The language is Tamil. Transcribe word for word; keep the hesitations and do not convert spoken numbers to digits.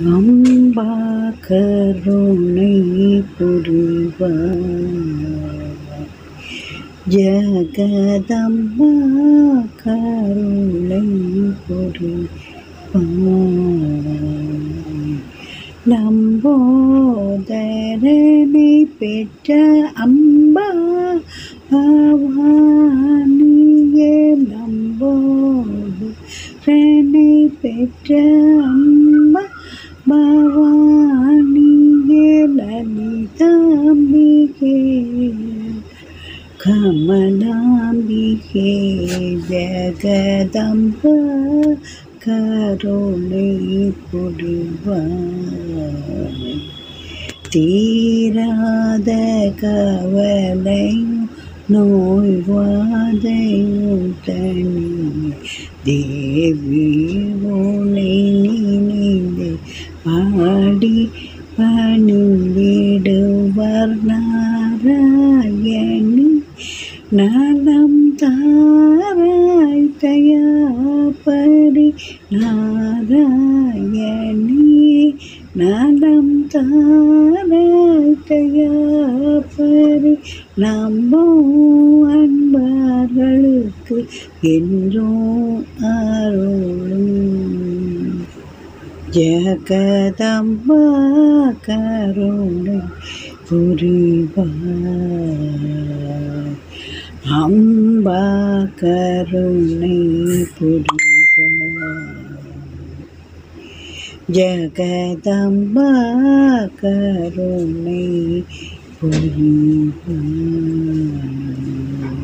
அம்பா கருணை புரிவாய் ஜகதம்பா கருணை புரிவாய் லம்போதரனை பெற்ற அம்பா பவானியே லம்போதரனை பெற்ற அம்பா பவானியே லலிதாம்பிகே கமலாம்பிகே ஜகதம்பா கருணை புரிவாய் தீராத கவலையும் நோய்வாதையும் தனி தேவி உனை நினைந்து பாடி பணிந்திடுவர் நாராயணி நலம் தாராய் தயாபரி நாராயணி நலம் தாராய் தயாபரி நம்போ அன்பர்களுக்கு என்றும் அருளும் ஜகதம்பா கருணை புரிவாய் அம்பா கருணை புரிவாய் ஜகதம்பா கருணை புரிவாய்.